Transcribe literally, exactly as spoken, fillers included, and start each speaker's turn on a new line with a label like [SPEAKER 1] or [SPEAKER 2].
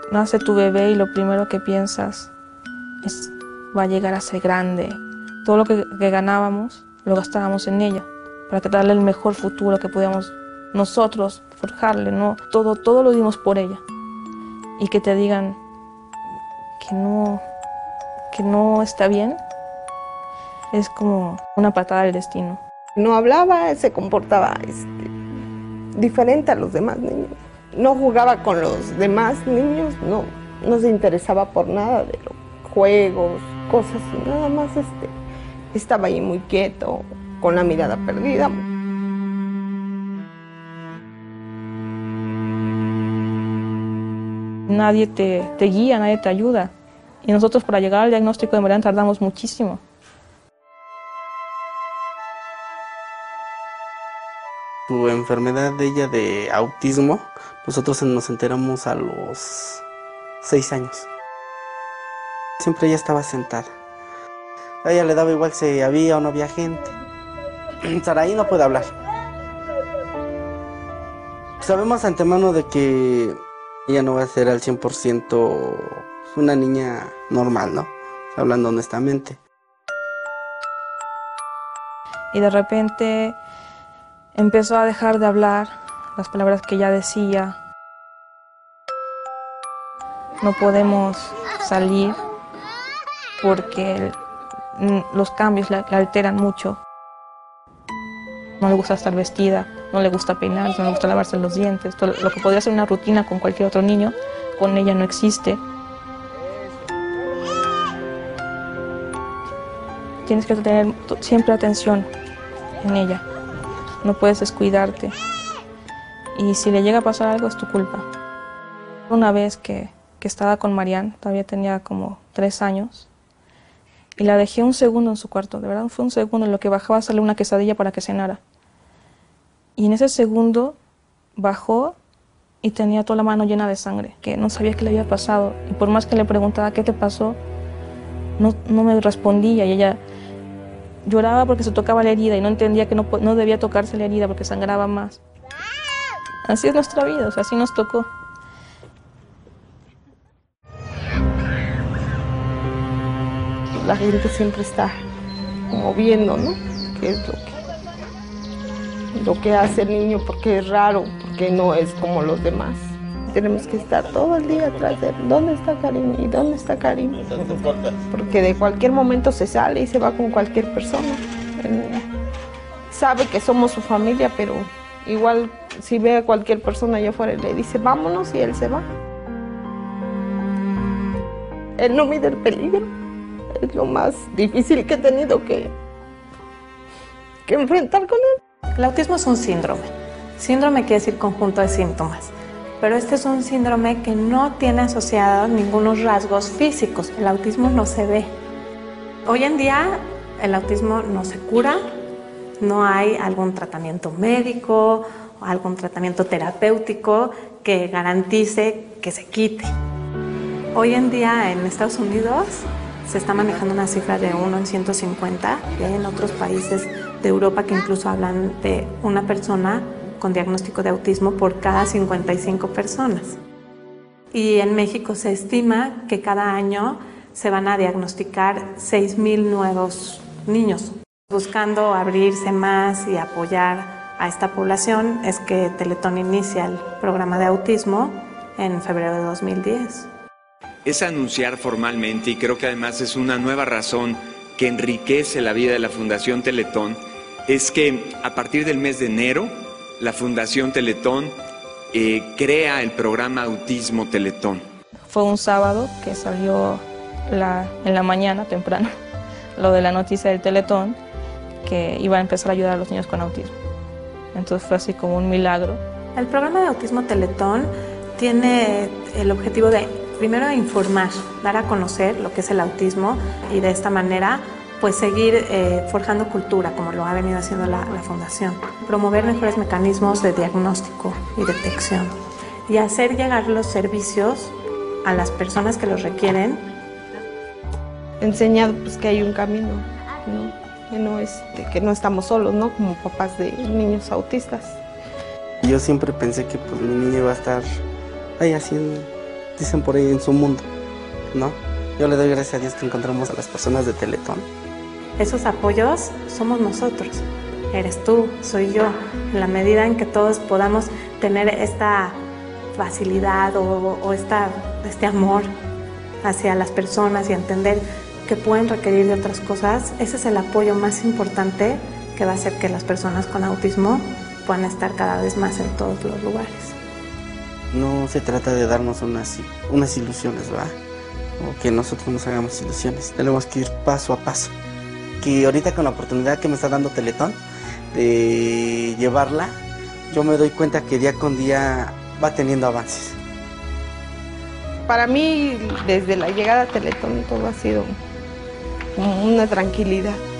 [SPEAKER 1] nace tu bebé y lo primero que piensas es, va a llegar a ser grande. Todo lo que, que ganábamos lo gastábamos en ella, para darle el mejor futuro que podíamos nosotros forjarle, ¿no? Todo, todo lo dimos por ella. Y que te digan que no, que no está bien, es como una patada del destino.
[SPEAKER 2] No hablaba, se comportaba este, diferente a los demás niños. No jugaba con los demás niños, no, no se interesaba por nada de los juegos, cosas, nada más este, estaba ahí muy quieto, con la mirada perdida.
[SPEAKER 1] Nadie te, te guía, nadie te ayuda. Y nosotros para llegar al diagnóstico de Marian tardamos muchísimo.
[SPEAKER 3] Su enfermedad de ella de autismo, nosotros nos enteramos a los seis años. Siempre ella estaba sentada. A ella le daba igual si había o no había gente. Saraí no puede hablar. Sabemos antemano de que ella no va a ser al cien por ciento una niña normal, ¿no? Hablando honestamente.
[SPEAKER 1] Y de repente empezó a dejar de hablar las palabras que ella decía. No podemos salir porque el, los cambios la, la alteran mucho. No le gusta estar vestida, no le gusta peinarse, no le gusta lavarse los dientes. Todo lo que podría ser una rutina con cualquier otro niño, con ella no existe. Tienes que tener siempre atención en ella. No puedes descuidarte. Y si le llega a pasar algo, es tu culpa. Una vez que, que estaba con Marian, todavía tenía como tres años, y la dejé un segundo en su cuarto, de verdad fue un segundo en lo que bajaba a hacerle una quesadilla para que cenara. Y en ese segundo bajó y tenía toda la mano llena de sangre, que no sabía qué le había pasado. Y por más que le preguntaba qué te pasó, no, no me respondía. Y ella lloraba porque se tocaba la herida y no entendía que no, no debía tocarse la herida porque sangraba más. Así es nuestra vida, o sea, así nos tocó.
[SPEAKER 2] La gente siempre está como viendo, ¿no? ¿Qué es lo que, lo que hace el niño? Porque es raro, porque no es como los demás. Tenemos que estar todo el día atrás de él. ¿Dónde está Karim? ¿Y dónde está Karim? Porque de cualquier momento se sale y se va con cualquier persona. Él sabe que somos su familia, pero igual si ve a cualquier persona allá afuera y le dice vámonos y él se va. Él no mide el peligro. Es lo más difícil que he tenido que, que enfrentar con él.
[SPEAKER 4] El autismo es un síndrome. Síndrome quiere decir conjunto de síntomas. Pero este es un síndrome que no tiene asociados ningunos rasgos físicos. El autismo no se ve. Hoy en día el autismo no se cura, no hay algún tratamiento médico o algún tratamiento terapéutico que garantice que se quite. Hoy en día en Estados Unidos se está manejando una cifra de uno en ciento cincuenta y hay en otros países de Europa que incluso hablan de una persona con diagnóstico de autismo por cada cincuenta y cinco personas. Y en México se estima que cada año se van a diagnosticar seis mil nuevos niños. Buscando abrirse más y apoyar a esta población es que Teletón inicia el programa de autismo en febrero de dos mil diez.
[SPEAKER 5] Es anunciar formalmente, y creo que además es una nueva razón que enriquece la vida de la Fundación Teletón, es que a partir del mes de enero, la Fundación Teletón eh, crea el programa Autismo Teletón.
[SPEAKER 1] Fue un sábado que salió la, en la mañana, temprano, lo de la noticia del Teletón, que iba a empezar a ayudar a los niños con autismo. Entonces fue así como un milagro.
[SPEAKER 4] El programa de Autismo Teletón tiene el objetivo de, primero, informar, dar a conocer lo que es el autismo y de esta manera pues seguir eh, forjando cultura, como lo ha venido haciendo la, la Fundación. Promover mejores mecanismos de diagnóstico y detección y hacer llegar los servicios a las personas que los requieren.
[SPEAKER 2] Enseñar pues, que hay un camino, ¿no? Que, no este, que no estamos solos, ¿no? Como papás de niños autistas.
[SPEAKER 3] Yo siempre pensé que pues, mi niña iba a estar ahí haciendo dicen por ahí, en su mundo, ¿no? Yo le doy gracias a Dios que encontramos a las personas de Teletón.
[SPEAKER 4] Esos apoyos somos nosotros, eres tú, soy yo, en la medida en que todos podamos tener esta facilidad o, o esta, este amor hacia las personas y entender que pueden requerir de otras cosas, ese es el apoyo más importante que va a hacer que las personas con autismo puedan estar cada vez más en todos los lugares.
[SPEAKER 3] No se trata de darnos unas, unas ilusiones, ¿verdad? O que nosotros nos hagamos ilusiones. Tenemos que ir paso a paso. Que ahorita con la oportunidad que me está dando Teletón de llevarla, yo me doy cuenta que día con día va teniendo avances.
[SPEAKER 2] Para mí, desde la llegada a Teletón, todo ha sido una tranquilidad.